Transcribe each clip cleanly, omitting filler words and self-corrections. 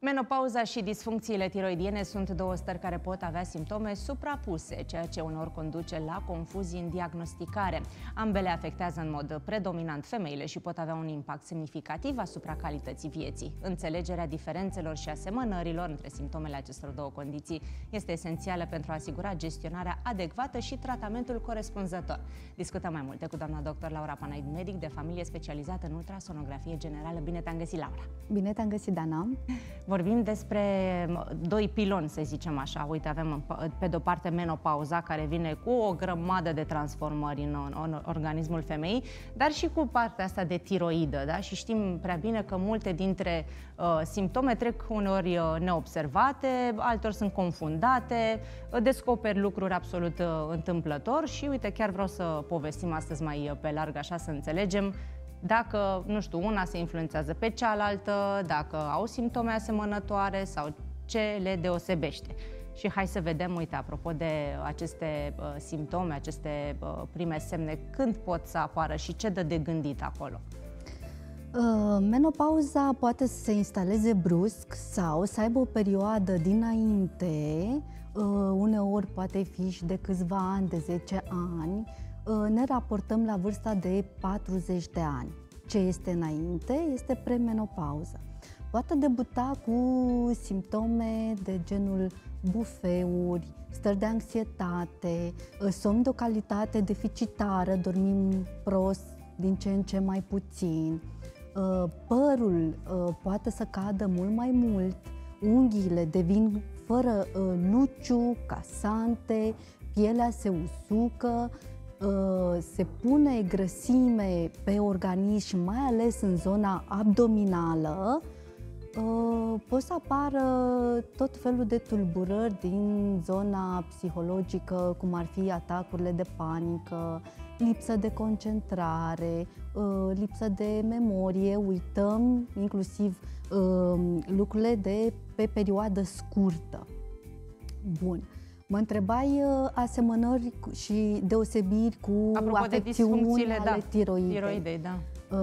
Menopauza și disfuncțiile tiroidiene sunt două stări care pot avea simptome suprapuse, ceea ce uneori conduce la confuzii în diagnosticare. Ambele afectează în mod predominant femeile și pot avea un impact semnificativ asupra calității vieții. Înțelegerea diferențelor și asemănărilor între simptomele acestor două condiții este esențială pentru a asigura gestionarea adecvată și tratamentul corespunzător. Discutăm mai multe cu doamna dr. Laura Panaid, medic de familie specializată în ultrasonografie generală. Bine te-am găsit, Laura! Bine te-am găsit, Dana! Vorbim despre doi piloni, să zicem așa. Uite, avem pe de-o parte menopauza, care vine cu o grămadă de transformări în organismul femeii, dar și cu partea asta de tiroidă, da? Și știm prea bine că multe dintre simptome trec uneori neobservate, altor sunt confundate, descoperi lucruri absolut întâmplător și uite, chiar vreau să povestim astăzi mai pe larg, așa să înțelegem dacă, nu știu, una se influențează pe cealaltă, dacă au simptome asemănătoare sau ce le deosebește. Și hai să vedem, uite, apropo de aceste simptome, aceste prime semne, când pot să apară și ce dă de gândit acolo? Menopauza poate să se instaleze brusc sau să aibă o perioadă dinainte, uneori poate fi și de câțiva ani, de 10 ani. Ne raportăm la vârsta de 40 de ani. Ce este înainte este premenopauză. Poate debuta cu simptome de genul bufeuri, stări de anxietate, somn de o calitate deficitară, dormim prost, din ce în ce mai puțin. Părul poate să cadă mult mai mult, unghiile devin fără luciu, casante, pielea se usucă, se pune grăsime pe organism și mai ales în zona abdominală, pot să apară tot felul de tulburări din zona psihologică, cum ar fi atacurile de panică, lipsă de concentrare, lipsă de memorie, uităm inclusiv lucrurile de pe perioadă scurtă. Bun. Mă întrebai asemănări și deosebiri cu afecțiunile ale tiroidei. Da.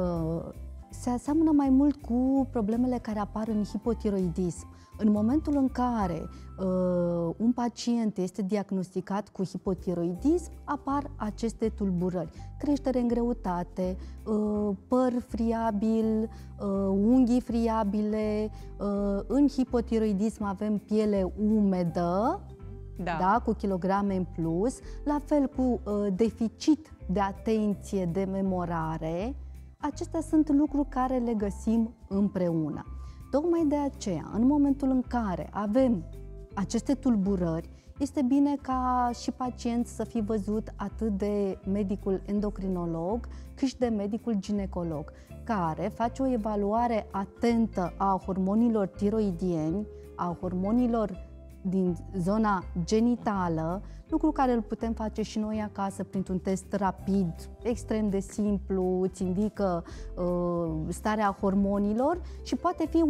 Se aseamănă mai mult cu problemele care apar în hipotiroidism. În momentul în care un pacient este diagnosticat cu hipotiroidism, apar aceste tulburări. Creștere în greutate, păr friabil, unghii friabile. În hipotiroidism avem piele umedă, da, cu kilograme în plus, la fel cu deficit de atenție, de memorare. Acestea sunt lucruri care le găsim împreună. Tocmai de aceea, în momentul în care avem aceste tulburări, este bine ca și pacient să fi văzut atât de medicul endocrinolog, cât și de medicul ginecolog, care face o evaluare atentă a hormonilor tiroidieni, a hormonilor din zona genitală, lucru care îl putem face și noi acasă printr-un test rapid, extrem de simplu, îți indică starea hormonilor și poate fi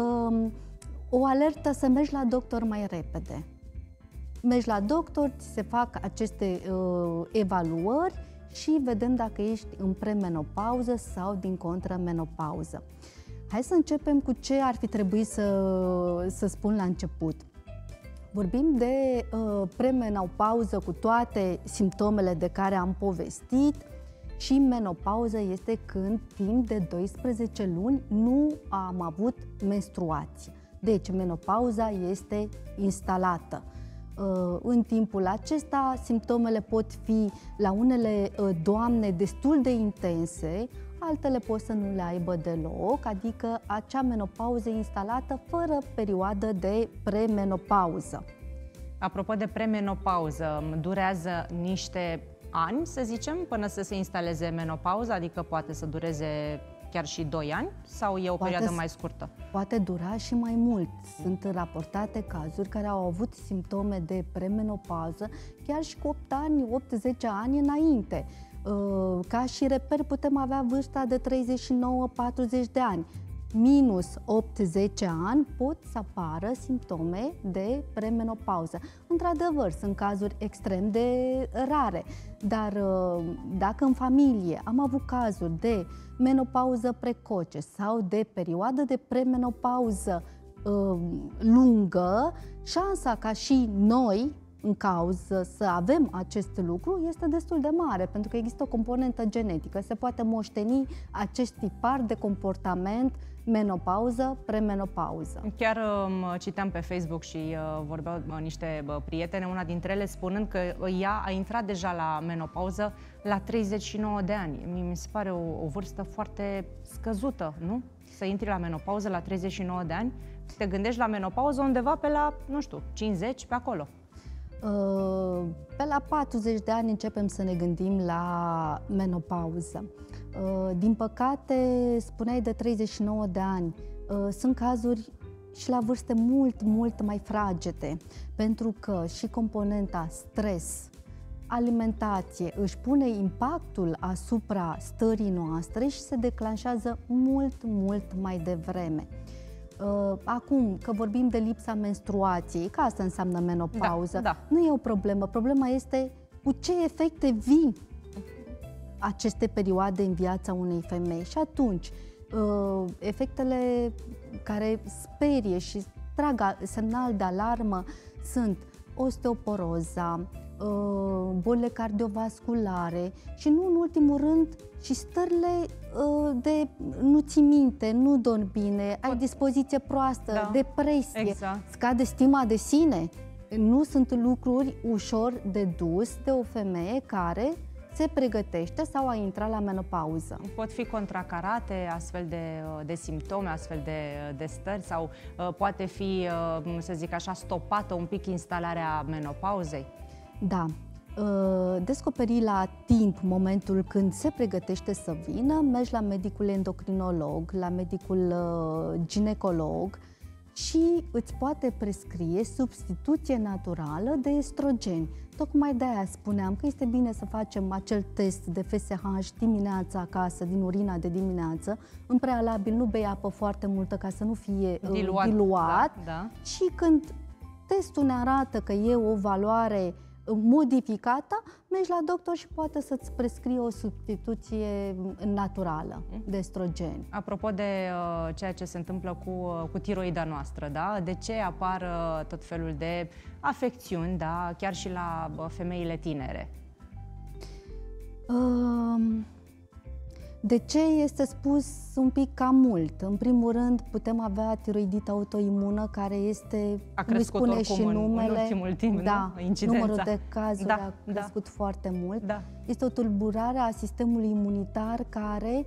o alertă să mergi la doctor mai repede. Mergi la doctor, ți se fac aceste evaluări și vedem dacă ești în premenopauză sau din contră menopauză. Hai să începem cu ce ar fi trebuit să spun la început. Vorbim de premenopauză cu toate simptomele de care am povestit și menopauză este când timp de 12 luni nu am avut menstruație. Deci menopauza este instalată. În timpul acesta simptomele pot fi la unele doamne destul de intense, altele pot să nu le aibă deloc, adică acea menopauză instalată fără perioadă de premenopauză. Apropo de premenopauză, durează niște ani, să zicem, până să se instaleze menopauza, adică poate să dureze chiar și 2 ani sau e o perioadă mai scurtă? Poate dura și mai mult. Sunt raportate cazuri care au avut simptome de premenopauză chiar și cu 8 ani, 8-10 ani înainte. Ca și reper putem avea vârsta de 39-40 de ani. Minus 8-10 ani pot să apară simptome de premenopauză. Într-adevăr, sunt cazuri extrem de rare, dar dacă în familie am avut cazuri de menopauză precoce sau de perioadă de premenopauză lungă, șansa ca și noi în cauză să avem acest lucru este destul de mare, pentru că există o componentă genetică. Se poate moșteni acest tipar de comportament menopauză, premenopauză. Chiar citeam pe Facebook și vorbeau niște prietene, una dintre ele spunând că ea a intrat deja la menopauză la 39 de ani. Mi se pare o vârstă foarte scăzută, nu? Să intri la menopauză la 39 de ani, te gândești la menopauză undeva pe la, nu știu, 50, pe acolo. Pe la 40 de ani începem să ne gândim la menopauză. Din păcate, spuneai de 39 de ani, sunt cazuri și la vârste mult mai fragede, pentru că și componenta stres, alimentație își pune impactul asupra stării noastre și se declanșează mult mai devreme. Acum, că vorbim de lipsa menstruației, că asta înseamnă menopauză, nu e o problemă. Problema este cu ce efecte vin aceste perioade în viața unei femei. Și atunci, efectele care sperie și trag semnal de alarmă sunt osteoporoza, bolile cardiovasculare și nu în ultimul rând și stările de nu ții minte, nu dormi bine, ai dispoziție proastă, depresie, scade stima de sine. Nu sunt lucruri ușor de dus de o femeie care se pregătește sau a intrat la menopauză. Pot fi contracarate astfel de simptome, astfel de stări sau poate fi, să zic așa, stopată un pic instalarea menopauzei? Da. Descoperi la timp momentul când se pregătește să vină, mergi la medicul endocrinolog, la medicul ginecolog și îți poate prescrie substituție naturală de estrogeni. Tocmai de-aia spuneam că este bine să facem acel test de FSH dimineața acasă, din urina de dimineață. În prealabil nu bei apă foarte multă ca să nu fie diluat. Și când testul ne arată că e o valoare modificată, mergi la doctor și poate să-ți prescrie o substituție naturală de estrogeni. Apropo de ceea ce se întâmplă cu tiroida noastră, da? De ce apar tot felul de afecțiuni, da? Chiar și la femeile tinere? De ce este spus un pic cam mult? În primul rând, putem avea tiroidită autoimună, care este, cum spune și numele, în ultimul timp, numărul de cazuri a crescut foarte mult. Este o tulburare a sistemului imunitar care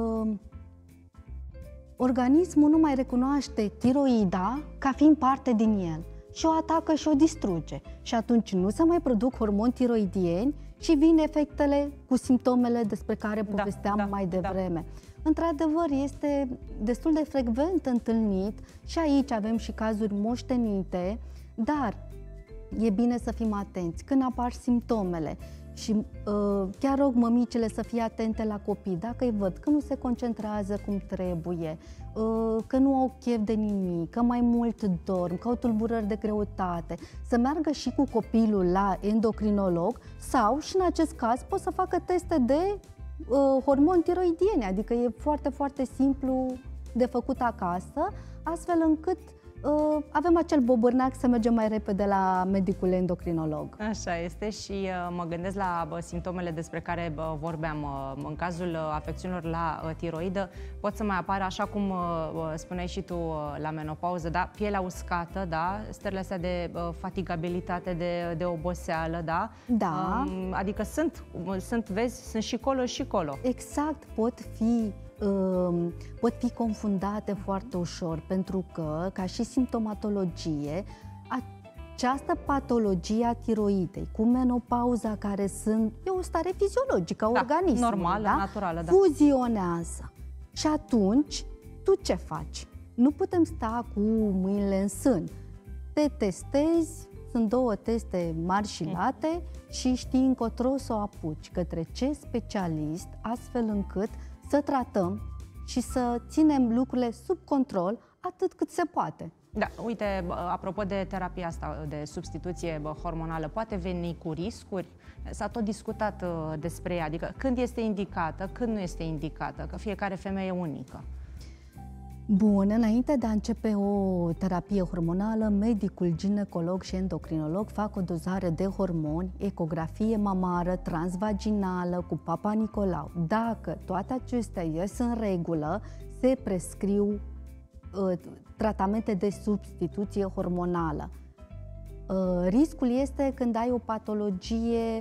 organismul nu mai recunoaște tiroida ca fiind parte din el și o atacă și o distruge. Și atunci nu se mai produc hormoni tiroidieni și vin efectele cu simptomele despre care povesteam mai devreme. Într-adevăr, este destul de frecvent întâlnit și aici avem și cazuri moștenite, dar e bine să fim atenți când apar simptomele și chiar rog mămicile să fie atente la copii, dacă îi văd că nu se concentrează cum trebuie, că nu au chef de nimic, că mai mult dorm, că au tulburări de greutate, să meargă și cu copilul la endocrinolog sau, și în acest caz, pot să facă teste de hormoni tiroidieni, adică e foarte simplu de făcut acasă, astfel încât avem acel bobârnac să mergem mai repede la medicul endocrinolog. Așa este și mă gândesc la simptomele despre care vorbeam. În cazul afecțiunilor la tiroidă pot să mai apară, așa cum spuneai și tu, la menopauză, da? Pielea uscată, da? Stările astea de fatigabilitate, de oboseală, da? Da. Adică vezi, sunt și colo și colo. Exact, pot fi confundate foarte ușor, pentru că, ca și simptomatologie, această patologie a tiroidei cu menopauza, care e o stare fiziologică a organismului, normală, naturală, fuzionează. Și atunci, tu ce faci? Nu putem sta cu mâinile în sân. Te testezi, sunt 2 teste mari și late și știi încotro să o apuci, către ce specialist, astfel încât să tratăm și să ținem lucrurile sub control atât cât se poate. Da, uite, apropo de terapia asta de substituție hormonală, poate veni cu riscuri? S-a tot discutat despre ea, adică când este indicată, când nu este indicată, că fiecare femeie e unică. Bun, înainte de a începe o terapie hormonală, medicul, ginecolog și endocrinolog fac o dozare de hormoni, ecografie mamară, transvaginală, cu Papa Nicolau. Dacă toate acestea ies în regulă, se prescriu tratamente de substituție hormonală. Riscul este când ai o patologie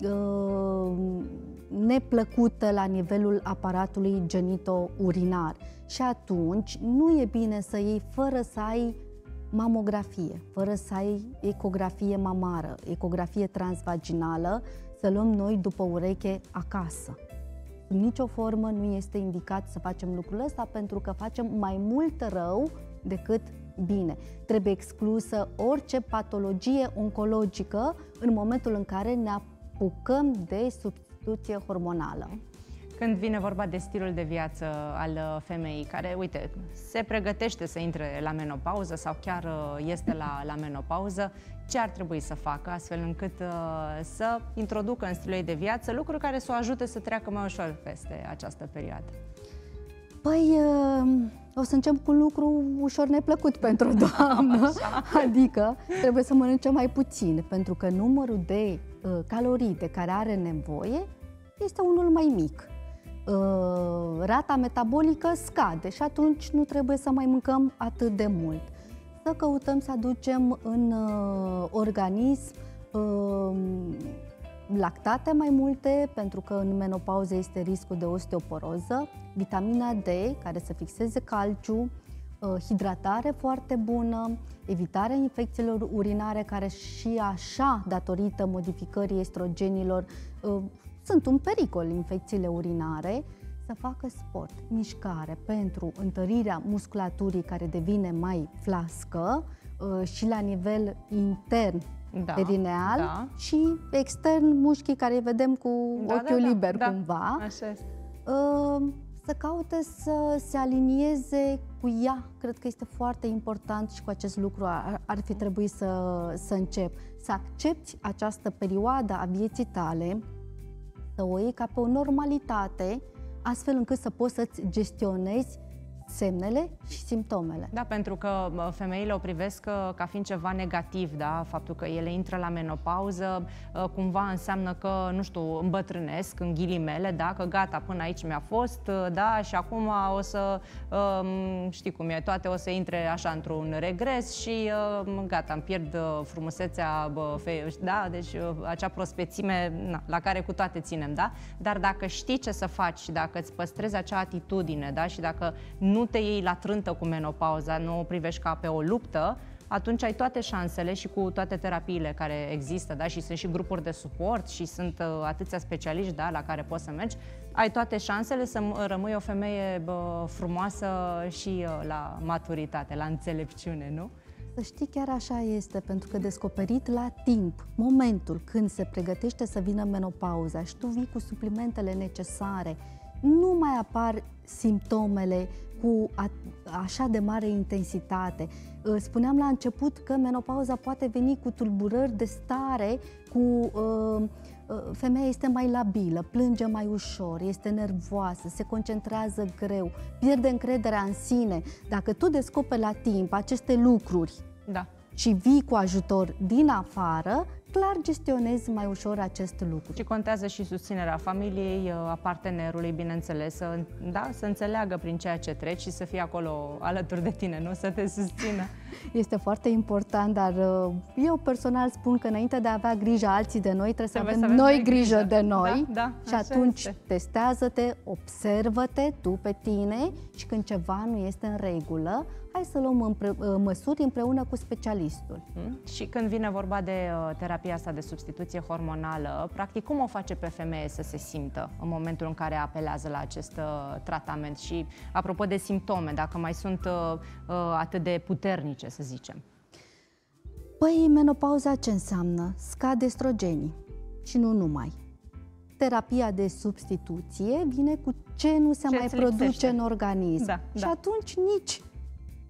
neplăcută la nivelul aparatului genito-urinar și atunci nu e bine să iei fără să ai mamografie, fără să ai ecografie mamară, ecografie transvaginală, să luăm noi după ureche acasă. În nicio formă nu este indicat să facem lucrul ăsta pentru că facem mai mult rău decât bine. Trebuie exclusă orice patologie oncologică în momentul în care ne apucăm de substituție hormonală. Când vine vorba de stilul de viață al femeii care, uite, se pregătește să intre la menopauză sau chiar este la menopauză, ce ar trebui să facă astfel încât să introducă în stilul ei de viață lucruri care să o ajute să treacă mai ușor peste această perioadă? Păi, o să încep cu un lucru ușor neplăcut pentru o doamnă, adică trebuie să mănânce mai puțin, pentru că numărul de calorii de care are nevoie este unul mai mic. Rata metabolică scade și atunci nu trebuie să mai mâncăm atât de mult. Să căutăm să aducem în organism lactate mai multe, pentru că în menopauză este riscul de osteoporoză, vitamina D, care să fixeze calciu, hidratare foarte bună, evitarea infecțiilor urinare, care și așa, datorită modificării estrogenilor, sunt un pericol, infecțiile urinare. Să facă sport, mișcare pentru întărirea musculaturii care devine mai flască și la nivel intern, perineal, și extern, mușchii care îi vedem cu ochiul liber cumva. Așa este. Să caute să se alinieze cu ea. Cred că este foarte important și cu acest lucru ar fi trebuit să încep. Să accepti această perioadă a vieții tale, să o iei ca pe o normalitate, astfel încât să poți să-ți gestionezi semnele și simptomele. Da, pentru că femeile o privesc ca fiind ceva negativ, da? Faptul că ele intră la menopauză cumva înseamnă că, nu știu, îmbătrânesc, în ghilimele, da? Că gata, până aici mi-a fost, da? Și acum o să, știi cum e, toate o să intre așa într-un regres și gata, îmi pierd frumusețea, da? Deci acea prospețime la care cu toate ținem, da? Dar dacă știi ce să faci și dacă îți păstrezi acea atitudine, da? Și dacă nu te iei la trântă cu menopauza, nu o privești ca pe o luptă, atunci ai toate șansele și cu toate terapiile care există, da? Și sunt și grupuri de suport și sunt atâția specialiști, da? La care poți să mergi, ai toate șansele să rămâi o femeie frumoasă și la maturitate, la înțelepciune, nu? Să știi, chiar așa este, pentru că descoperit la timp, momentul când se pregătește să vină menopauza și tu vii cu suplimentele necesare, nu mai apar simptomele cu așa de mare intensitate. Spuneam la început că menopauza poate veni cu tulburări de stare, femeia este mai labilă, plânge mai ușor, este nervoasă, se concentrează greu, pierde încrederea în sine. Dacă tu descoperi la timp aceste lucruri și vii cu ajutor din afară, clar gestionezi mai ușor acest lucru. Și contează și susținerea familiei, a partenerului, bineînțeles, să înțeleagă prin ceea ce treci și să fie acolo alături de tine, nu? Să te susțină. Este foarte important, dar eu personal spun că înainte de a avea grijă alții de noi, trebuie să avem noi grijă de noi. Și atunci testează-te, observă-te tu pe tine și când ceva nu este în regulă, hai să luăm măsuri împreună cu specialistul. Și când vine vorba de terapia asta de substituție hormonală, practic cum o face pe femeie să se simtă în momentul în care apelează la acest tratament? Și apropo de simptome, dacă mai sunt atât de puternice, să zicem. Păi, menopauza ce înseamnă? Scade estrogenii și nu numai. Terapia de substituție vine cu ce nu se mai produce în organism. Și atunci nici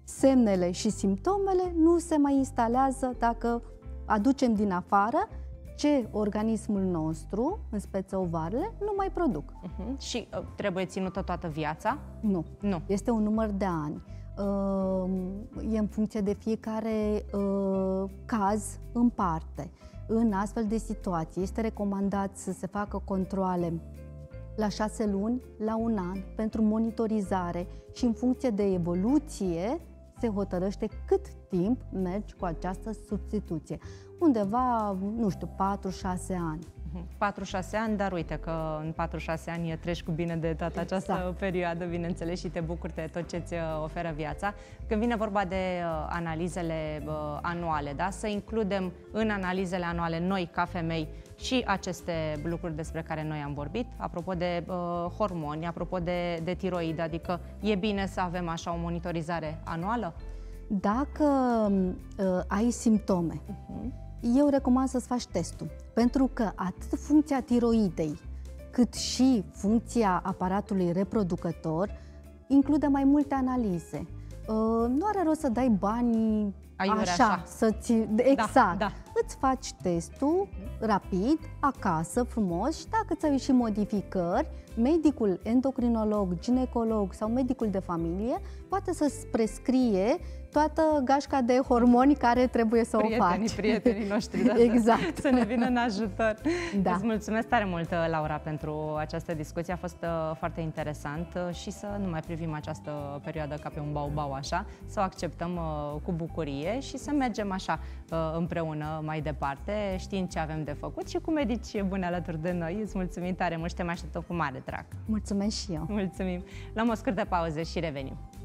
semnele și simptomele nu se mai instalează dacă aducem din afară ce organismul nostru, în speță ovarele, nu mai produc. Și trebuie ținută toată viața? Nu. Nu. Este un număr de ani. E în funcție de fiecare caz în parte. În astfel de situații este recomandat să se facă controale la 6 luni, la 1 an, pentru monitorizare și în funcție de evoluție se hotărăște cât timp mergi cu această substituție. Undeva, nu știu, 4-6 ani. 4-6 ani, dar uite că în 4-6 ani treci cu bine de toată această perioadă, bineînțeles, și te bucuri de tot ce îți oferă viața. Când vine vorba de analizele anuale, da? Să includem în analizele anuale noi, ca femei, și aceste lucruri despre care noi am vorbit, apropo de hormoni, apropo de tiroid, adică e bine să avem așa o monitorizare anuală? Dacă ai simptome, eu recomand să-ți faci testul, pentru că atât funcția tiroidei, cât și funcția aparatului reproducător include mai multe analize. Nu are rost să dai bani așa. Exact. Da. Îți faci testul rapid, acasă, frumos, și dacă ți-au ieșit modificări, medicul endocrinolog, ginecolog sau medicul de familie poate să-ți prescrie toată gașca de hormoni care trebuie să o faci. Prietenii noștri, da? Exact. Să ne vină în ajutor. Da. Îți mulțumesc tare mult, Laura, pentru această discuție. A fost foarte interesant și să nu mai privim această perioadă ca pe un bau-bau așa, să o acceptăm cu bucurie și să mergem așa împreună mai departe, știind ce avem de făcut și cu medici buni alături de noi. Îți mulțumim tare mult și te mai așteptăm cu mare drag. Mulțumesc și eu. Mulțumim. Luăm o scurtă pauză și revenim.